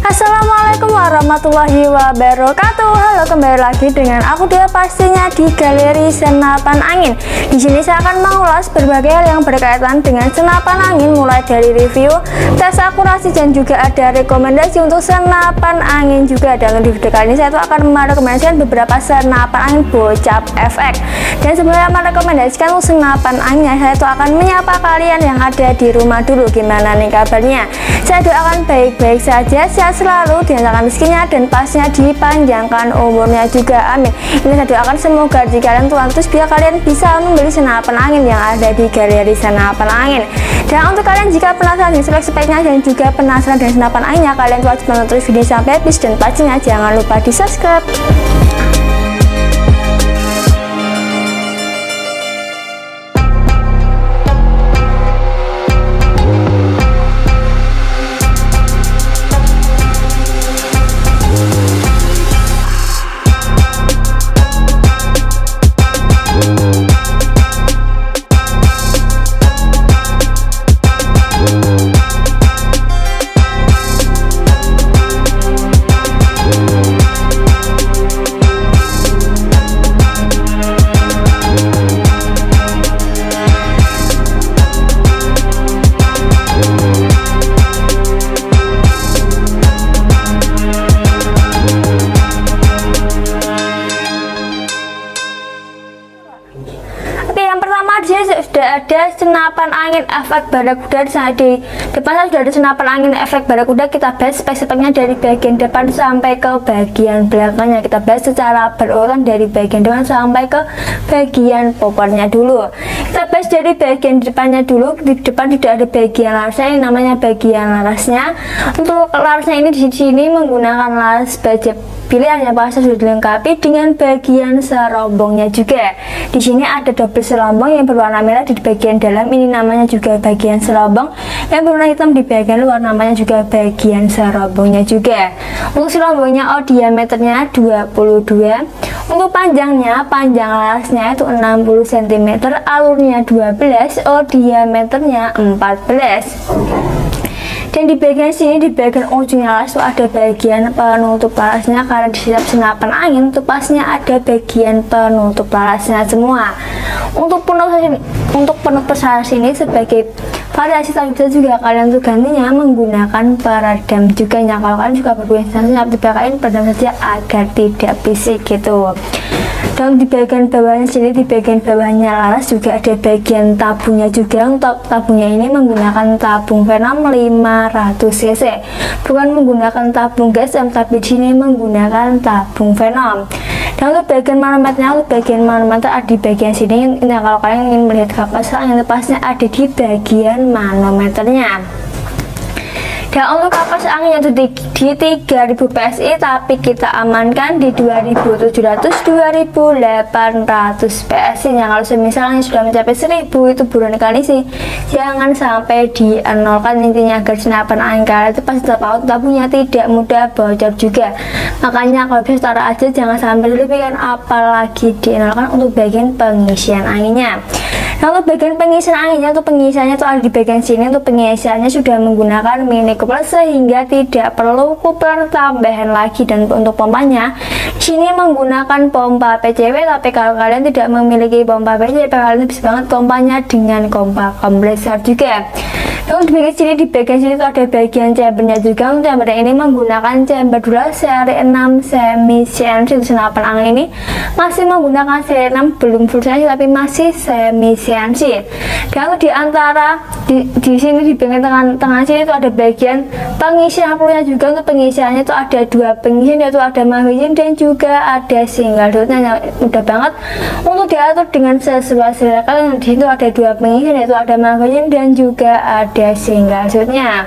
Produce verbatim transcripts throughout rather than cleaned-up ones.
Assalamualaikum warahmatullahi wabarakatuh. Halo, kembali lagi dengan aku Dea pastinya di Galeri Senapan Angin. Di sini saya akan mengulas berbagai hal yang berkaitan dengan senapan angin, mulai dari review, tes akurasi, dan juga ada rekomendasi untuk senapan angin juga. Dan di video kali ini saya tuh akan merekomendasikan beberapa senapan angin bocap efek. Dan sebelumnya merekomendasikan untuk senapan angin, saya tuh akan menyapa kalian yang ada di rumah dulu. Gimana nih kabarnya? Saya doakan baik-baik saja, sehat selalu, dilancarkan rezekinya, dan pastinya dipanjangkan umurnya juga, amin. Ini saya doakan semoga di kalian tuan, terus biar kalian bisa membeli senapan angin yang ada di Galeri Senapan Angin. Dan untuk kalian jika penasaran dengan spek-speknya dan juga penasaran dengan senapan anginnya, kalian wajib menonton video sampai habis, dan pastinya jangan lupa di subscribe. Sudah ada senapan angin efek barakuda. Di depan saya sudah ada senapan angin efek barakuda. Kita bahas spek-speknya dari bagian depan sampai ke bagian belakangnya. Kita bahas secara berurutan dari bagian depan sampai ke bagian popornya dulu. Kita bahas dari bagian depannya dulu. Di depan sudah ada bagian larasnya, ini namanya bagian larasnya. Untuk larasnya ini di sini menggunakan laras baja pilihan yang pasti sudah dilengkapi dengan bagian serombongnya juga. Di sini ada double serombong yang berwarna merah di bagian dalam, ini namanya juga bagian serombong. Yang berwarna hitam di bagian luar namanya juga bagian serombongnya juga. Untuk serombongnya oh diameternya dua puluh dua. Untuk panjangnya, panjang larasnya itu enam puluh sentimeter, alurnya dua belas, oh diameternya empat belas. Dan di bagian sini, di bagian ujungnya laras itu ada bagian penutup larasnya, karena di setiap senapan angin itu pastinya ada bagian penutup larasnya semua. Untuk penutup untuk penutup laras ini sebagai variasi, tapi bisa juga kalian tuh gantinya menggunakan peredam juga. Yang kalau kalian juga berpunya sensitif dibakain peredam saja agar tidak bisik gitu. Dan di bagian bawahnya sini, di bagian bawahnya laras juga ada bagian tabungnya juga. Untuk tabungnya ini menggunakan tabung Venom lima ratus cc, bukan menggunakan tabung G S M, tapi di sini menggunakan tabung Venom. Dan untuk bagian manometernya, untuk bagian manometer ada di bagian sini. Nah, kalau kalian ingin melihat kapas angin, pasnya ada di bagian manometernya. Dan untuk kapas angin itu di, di tiga ribu P S I, tapi kita amankan di dua ribu tujuh ratus sampai dua ribu delapan ratus P S I. Yang kalau misalnya sudah mencapai seribu itu buruan kali sih, jangan sampai di nolkan. Intinya agar senapan angin kalian itu pasti terpaut, tabungnya tidak mudah bocor juga. Makanya kalau bisa taruh aja, jangan sampai dilebihkan, apalagi di nolkan untuk bagian pengisian anginnya. Nah, untuk bagian pengisian anginnya, untuk pengisiannya itu ada di bagian sini. Untuk pengisiannya sudah menggunakan mini coupler sehingga tidak perlu coupler tambahan lagi. Dan untuk pompanya sini menggunakan pompa P C W, tapi kalau kalian tidak memiliki pompa P C W, kalian bisa banget pompanya dengan pompa kompresor juga. Dan di bagian sini, di bagian sini itu ada bagian chambernya juga. Untuk chamber ini menggunakan chamber dua seri enam semi C N C. Senapan angin ini masih menggunakan seri enam, belum full C N C tapi masih semi C N C. Dan di antara di, di sini di bagian tengah tengah sini itu ada bagian pengisian pelurunya juga. Untuk pengisiannya itu ada dua pengisian, yaitu ada magazine dan juga ada single shotnya. Mudah banget untuk diatur dengan sesuai selera kalian. Di situ ada dua pengisian, yaitu ada magazine dan juga ada single shotnya.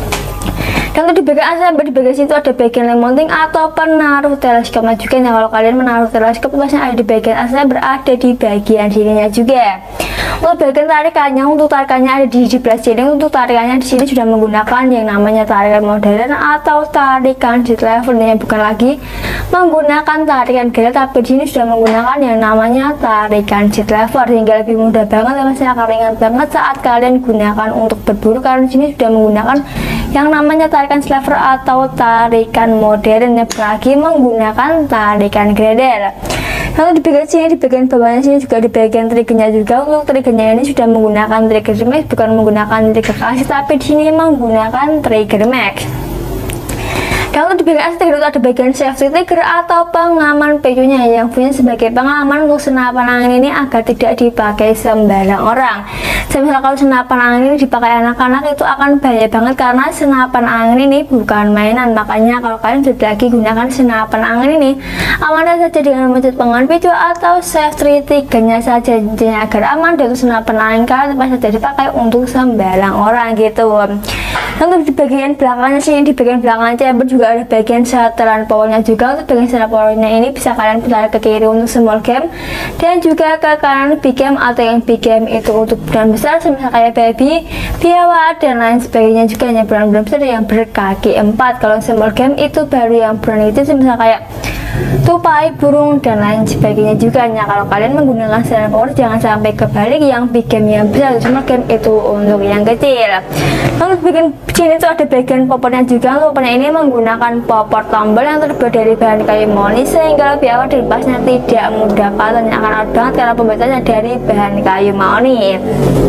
Dan di bagian asal di bagian situ ada bagian lem mounting atau penaruh teleskopnya juga. Nah, kalau kalian menaruh teleskop, pasnya ada di bagian asal berada di bagian sininya juga. Untuk bagian tarikannya, untuk tarikannya ada di sebelah sini. Untuk tarikannya di sini sudah menggunakan yang namanya tarikan modern atau tarikan jet level, yang bukan lagi menggunakan tarikan gel, tapi di sini sudah menggunakan yang namanya tarikan jet level, sehingga lebih mudah banget dan masih akan ringan banget saat kalian gunakan untuk berburu, karena di sini sudah menggunakan yang namanya tarikan jet level atau tarikan modern, yang bukan lagi menggunakan tarikan glider. Lalu di bagian sini, di bagian bawahnya sini juga di bagian triggernya juga. Untuk triggernya ini sudah menggunakan trigger max, bukan menggunakan trigger klasik, tapi di sini menggunakan trigger max. Dan untuk di bagian atas trigger itu ada bagian safety trigger atau pengaman P U-nya, yang punya sebagai pengaman untuk senapan angin ini agar tidak dipakai sembarang orang. Semisal kalau senapan angin ini dipakai anak-anak itu akan bahaya banget, karena senapan angin ini bukan mainan. Makanya kalau kalian sudah lagi gunakan senapan angin ini, amankan saja dengan mencet pengaman P U atau safety triggernya saja, intinya agar aman dari senapan angin kalian pas saja dipakai untuk sembarang orang gitu. Untuk di bagian belakangnya sini, di bagian belakang chamber juga ada bagian setelan powernya juga. Untuk bagian setelan powernya ini bisa kalian putar ke kiri untuk small game, dan juga ke kanan big game, atau yang big game itu untuk brand besar semisal kayak baby, biawa, dan lain sebagainya, juga hanya brand-brand besar yang berkaki empat. Kalau small game itu baru yang brand itu semisal kayak tupai, burung, dan lain sebagainya juga. Hanya kalau kalian menggunakan setelan power jangan sampai kebalik, yang big game yang besar, small game itu untuk yang kecil. Lalu bikin sini itu ada bagian poppernya juga. Poppernya ini menggunakan popper tombol yang terbuat dari bahan kayu mahoni, sehingga lebih awal dilepasnya tidak mudah patah, yang akan awet banget karena pembuatannya dari bahan kayu mahoni.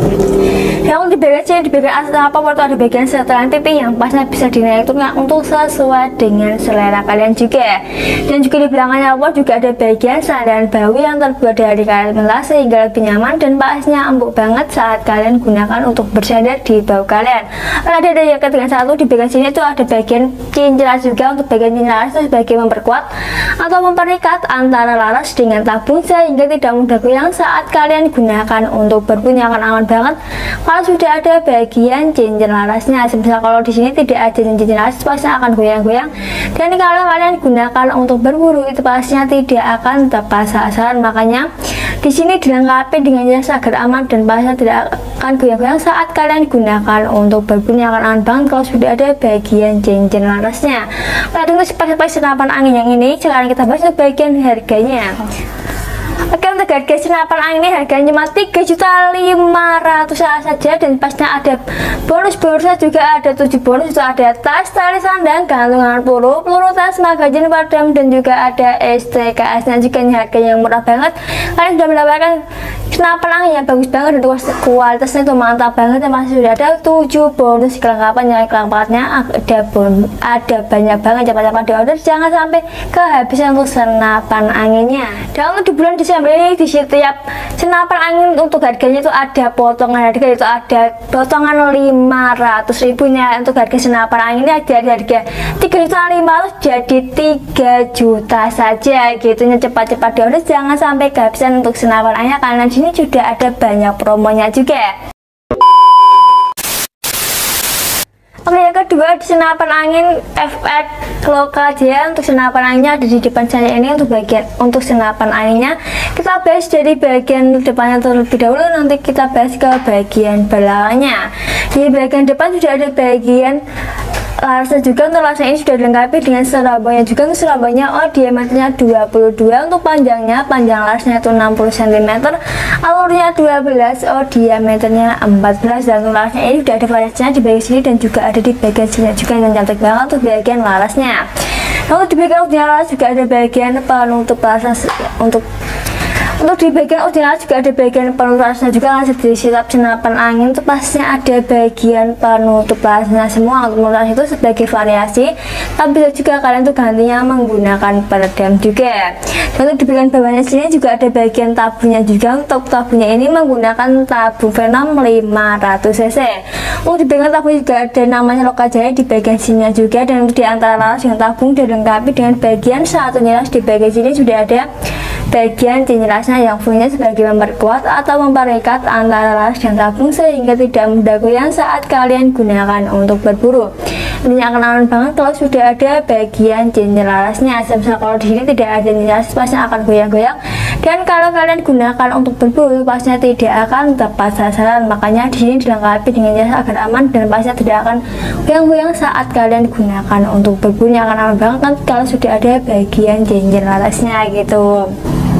Yang di bagian sini, di bagian atas popper itu ada bagian setelan pipi yang pasnya bisa dinaik turunkan untuk sesuai dengan selera kalian juga. Dan juga di belakangnya popper juga ada bagian sandaran bahu yang terbuat dari karet mentah, sehingga lebih nyaman dan pasnya empuk banget saat kalian gunakan untuk bersandar di bahu kalian. Lalu ada yang ketiga satu, di bagian sini itu ada bagian cincin laras juga. Untuk bagian cincin laras itu sebagai memperkuat atau memperikat antara laras dengan tabung, sehingga tidak mudah goyang saat kalian gunakan untuk berbunyi, akan aman banget kalau sudah ada bagian cincin larasnya. Semisal kalau di sini tidak ada cincin laras, pasti akan goyang-goyang, dan kalau kalian gunakan untuk berburu itu pastinya tidak akan tepat sasaran. Makanya di sini dilengkapi dengan jas agar aman dan pastinya tidak akan goyang-goyang saat kalian gunakan untuk berbunyi, akan aman banget kalau sudah ada bagian cincin larasnya. Nah, untuk spesifikasi senapan angin yang ini sekarang kita bahas untuk bagian harganya. Oke, untuk harga senapan angin ini harganya cuma tiga juta lima ratus ribu saja, dan pastinya ada bonus-bonusnya juga. Ada tujuh bonus, itu ada tas, tali sandang, gantungan peluru, peluru tas, magazin padam, dan juga ada S T K S-nya juga. Ini harganya yang murah banget, kalian sudah mendapatkan senapan angin yang bagus banget dan kualitasnya itu mantap banget. Dan masih sudah ada tujuh bonus kelengkapan, yang kelengkapannya ada bon ada banyak banget. Cepat-cepat di order, jangan sampai kehabisan untuk senapan anginnya. Dan untuk di bulan Desember ini di setiap senapan angin untuk harganya itu ada potongan harga, itu ada potongan lima ratus ribunya. Untuk harga senapan angin ini dari harga tiga juta lima ratus ribu jadi tiga juta saja gitu. Cepat-cepat di order, jangan sampai kehabisan untuk senapan angin, karena di sini sudah ada banyak promonya juga. Oke, yang kedua di senapan angin F X lokal dia. Untuk senapan anginnya ada di depan saya ini. Untuk bagian untuk senapan anginnya kita bahas dari bagian depannya terlebih dahulu, nanti kita bahas ke bagian belakangnya. Di bagian depan sudah ada bagian larasnya juga. Untuk larasnya ini sudah dilengkapi dengan serabanya juga. Untuk serabanya oh diameternya dua puluh dua, untuk panjangnya panjang larasnya itu enam puluh sentimeter, alurnya dua belas, oh diameternya empat belas. Dan untuk larasnya ini sudah ada variasinya di bagian sini dan juga ada di bagian sini juga, yang cantik banget untuk bagian larasnya. Lalu di bagian ujung laras juga ada bagian penutup laras. Untuk Untuk di bagian ujung juga ada bagian penutup larasnya juga. Di setiap senapan angin itu pastinya ada bagian penutup larasnya semua. Untuk penutup laras itu sebagai variasi, tapi bisa juga kalian tuh gantinya menggunakan peredam juga. Dan untuk di bagian bawahnya sini juga ada bagian tabungnya juga. Untuk tabungnya ini menggunakan tabung Venom lima ratus cc. Untuk di bagian tabung juga ada namanya lokal jaya di bagian sini juga. Dan untuk di antara laras yang tabung dilengkapi dengan bagian satu laras di bagian sini sudah ada bagian jelasnya yang fungsinya sebagai memperkuat atau memperekat antara laras dan tabung sehingga tidak mudah goyang saat kalian gunakan untuk berburu. Ini akan aman banget kalau sudah ada bagian cincin larasnya. Semisal kalau di sini tidak ada cincin laras, pastinya akan goyang-goyang, dan kalau kalian gunakan untuk berburu pastinya tidak akan tepat sasaran. Makanya di sini dilengkapi dengan jas agar aman dan pastinya tidak akan goyang-goyang saat kalian gunakan untuk berburu. Akan aman banget kan kalau sudah ada bagian cincin larasnya gitu.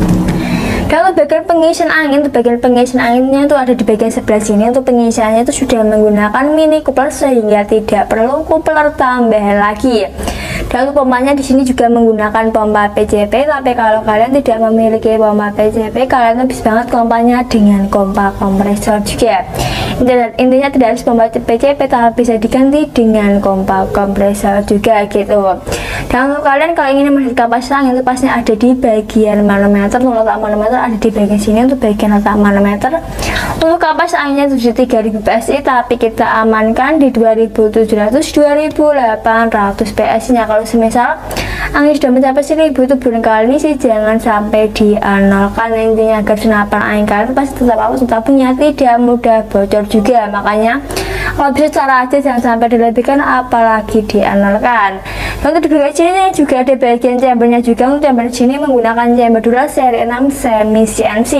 Kalau bagian pengisian angin, untuk bagian pengisian anginnya itu ada di bagian sebelah sini. Untuk pengisiannya itu sudah menggunakan mini coupler sehingga tidak perlu coupler tambahan lagi. Dan untuk pompanya di sini juga menggunakan pompa P C P. Tapi kalau kalian tidak memiliki pompa P C P, kalian bisa banget pompanya dengan pompa kompresor juga. Intinya tidak harus pompa P C P, tapi bisa diganti dengan pompa kompresor juga gitu. Dan untuk kalian kalau ingin melihat kapasitas angin itu pasti ada di bagian manometer. Untuk letak manometer ada di bagian sini. Untuk bagian letak manometer untuk kapasitas anginnya tujuh puluh tiga ribu P S I, tapi kita amankan di dua ribu tujuh ratus dua ribu delapan ratus P S I nya. Kalau semisal angin sudah mencapai seribu itu barangkali ini sih jangan sampai dianalkan. Intinya agar senapan angin kalian pasti tetap awas, tabungnya tidak mudah bocor juga. Makanya kalau bisa cara aja jangan sampai dilebihkan apalagi dianalkan. Dan untuk di bagian sini juga ada bagian chambernya juga. Untuk chamber sini menggunakan chamber Dural seri enam semi C N C.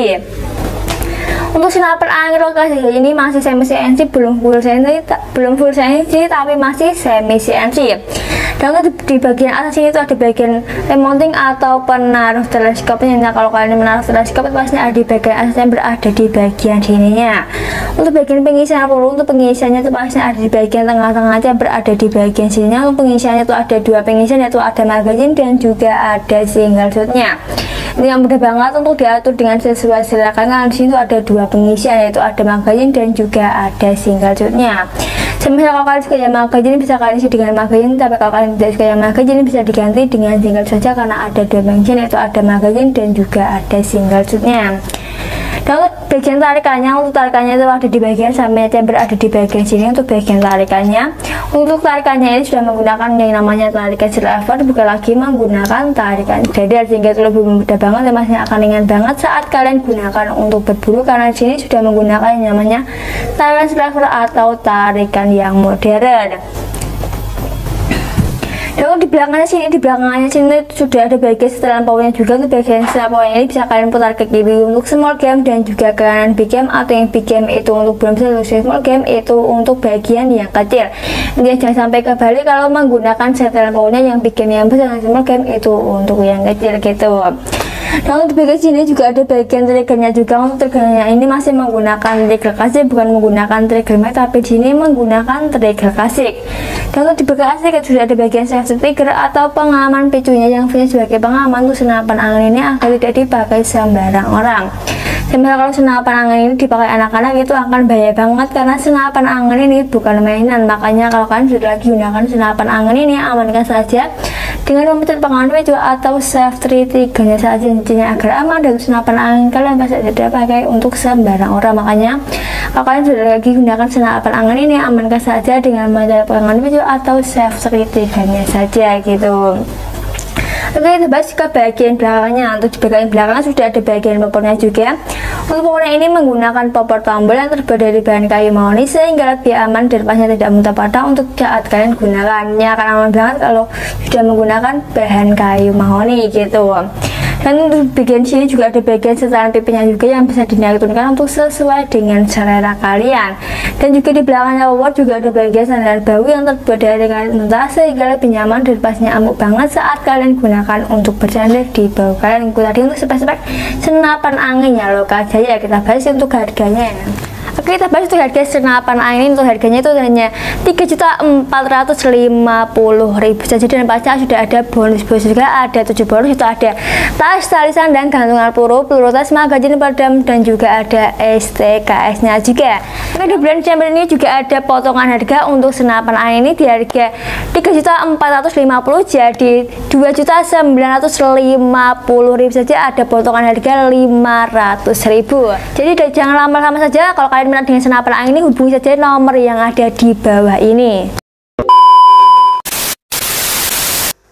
Untuk senapan angin lokasi ini masih semi C N C, belum full C N C, belum full C N C tapi masih semi C N C. Dan di, di bagian atas ini itu ada bagian remounting atau penaruh teleskopnya. Nah, kalau kalian menaruh teleskop pasti ada di bagian atas yang berada di bagian sininya. Untuk bagian pengisian peluru, untuk pengisiannya itu pasti ada di bagian tengah-tengah aja, berada di bagian sininya. Untuk pengisiannya itu ada dua pengisian, yaitu ada magazine dan juga ada single shotnya. Ini yang mudah banget untuk diatur dengan sesuai selera karena di sini tuh ada dua pengisian, yaitu ada magazine dan juga ada single shotnya. Semisal kalau kalian suka yang magazine bisa kalian isi dengan magazine, tapi kalau kalian tidak suka yang magazine bisa diganti dengan single saja karena ada dua pengisian, yaitu ada magazine dan juga ada single shotnya. Dan untuk bagian tarikannya, untuk tarikannya itu ada di bagian samping chamber, ada di bagian sini. Untuk bagian tarikannya, untuk tarikannya ini sudah menggunakan yang namanya tarikan silver, bukan lagi menggunakan tarikan dadar, sehingga itu lebih mudah banget dan masih akan ringan banget saat kalian gunakan untuk berburu karena di sini sudah menggunakan yang namanya tarikan silver atau tarikan yang modern. Dan di belakangnya sini, di belakangnya sini sudah ada bagian setelan powernya juga. Untuk bagian setelan powernya ini bisa kalian putar ke kiri untuk small game dan juga ke kanan big game, atau yang big game itu untuk belum bisa, small game itu untuk bagian yang kecil. Jadi jangan sampai kebalik kalau menggunakan setelan powernya yang big game yang besar, dan small game itu untuk yang kecil gitu. Dan untuk bagian sini juga ada bagian triggernya juga. Untuk triggernya ini masih menggunakan trigger klasik, bukan menggunakan trigger mag, tapi di sini menggunakan trigger klasik. Dan untuk di bagian klasik sudah ada bagian safety trigger atau pengaman picunya yang fungsinya sebagai pengaman untuk senapan angin ini agar tidak dipakai sembarang orang. Sebenarnya kalau senapan angin ini dipakai anak-anak itu akan bahaya banget karena senapan angin ini bukan mainan. Makanya kalau kalian sudah lagi gunakan senapan angin ini, amankan saja dengan memencet pengaman picu atau safety triggernya saja, intinya agar aman. Dan senapan angin kalian pasti tidak pakai untuk sembarang orang. Makanya kalau kalian sudah lagi gunakan senapan angin ini, amankan saja dengan memencet pengaman picu atau safety triggernya saja gitu. Oke, kita bahas ke bagian belakangnya. Untuk di bagian belakang sudah ada bagian popornya juga. Untuk popornya ini menggunakan popor tombol yang terbuat dari bahan kayu mahoni sehingga lebih aman dan pasnya tidak mudah patah untuk saat kalian gunakan. Ini akan aman banget kalau sudah menggunakan bahan kayu mahoni gitu. Dan untuk bagian sini juga ada bagian setelan pipinya juga yang bisa dinaik turunkan untuk sesuai dengan selera kalian. Dan juga di belakangnya popor juga ada bagian sandaran bahu yang terbuat dari kain mentah sehingga lebih nyaman dan pastinya empuk banget saat kalian gunakan untuk bersandar di bahu kalian. Tadi untuk spek-spek senapan anginnya Lokajaya kita bahas untuk harganya. Oke, kita bahas untuk harga senapan angin. Untuk harganya itu hanya tiga juta empat ratus lima puluh ribu saja, dan pasti sudah ada bonus-bonus juga. Ada tujuh bonus, itu ada tas, talisan, dan gantungan peluru, peluru tas, magazin peredam, dan juga ada S T K S-nya juga. Oke, di brand chamber ini juga ada potongan harga untuk senapan angin ini di harga tiga juta empat ratus lima puluh jadi dua juta sembilan ratus lima puluh ribu saja, ada potongan harga lima ratus ribu. Jadi jangan lama-lama saja. Kalau kalian minat dengan senapan angin ini, hubungi saja nomor yang ada di bawah ini. Oke,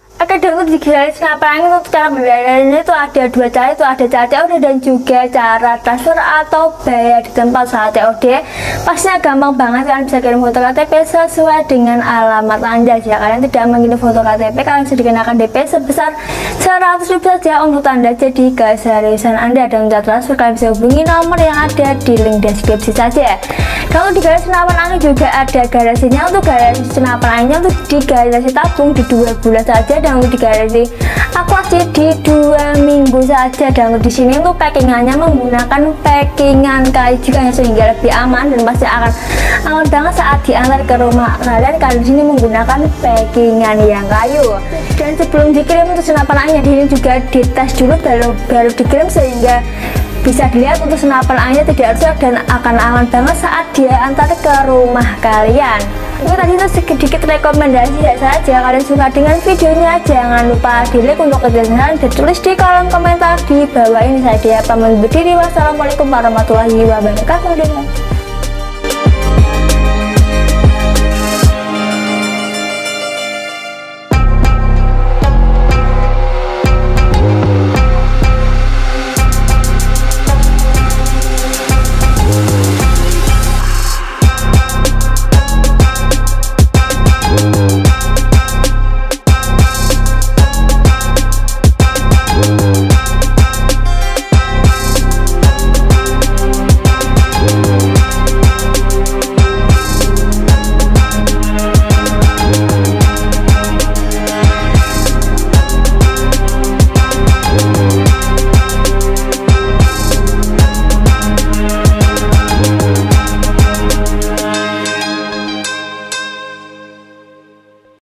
Dan untuk digali senapan angin untuk cara pembayarannya itu ada dua cara, itu ada cara C O D dan juga cara transfer atau bayar di tempat. Saat C O D pastinya gampang banget, kalian bisa kirim foto K T P sesuai dengan alamat Anda. Jika kalian tidak mengirim foto K T P, kalian bisa dikenakan D P sebesar seratus ribu saja untuk tanda jadi keseriusan Anda. Dan untuk transfer kalian bisa hubungi nomor yang ada di link deskripsi saja. Kalau di garasi senapan angin juga ada garasinya. Untuk garasi senapan anginnya untuk di garasi tabung di dua bulan saja, dan untuk di garasi akuasi di dua minggu saja. Dan untuk di sini untuk packingannya menggunakan packingan kayu juga sehingga lebih aman dan pasti akan aman banget saat diantar ke rumah kalian karena di sini menggunakan packingan yang kayu. Dan sebelum dikirim untuk senapan angin di sini juga dites dulu baru baru dikirim sehingga bisa dilihat untuk senapan anginnya tidak rusak dan akan aman banget saat dia antar ke rumah kalian. Oke, tadi itu sedikit rekomendasi ya saya. Jika kalian suka dengan videonya, jangan lupa di like untuk kejelasan dan tulis di kolom komentar di bawah ini. Saya Dia pamit undur diri. Wassalamualaikum warahmatullahi wabarakatuh.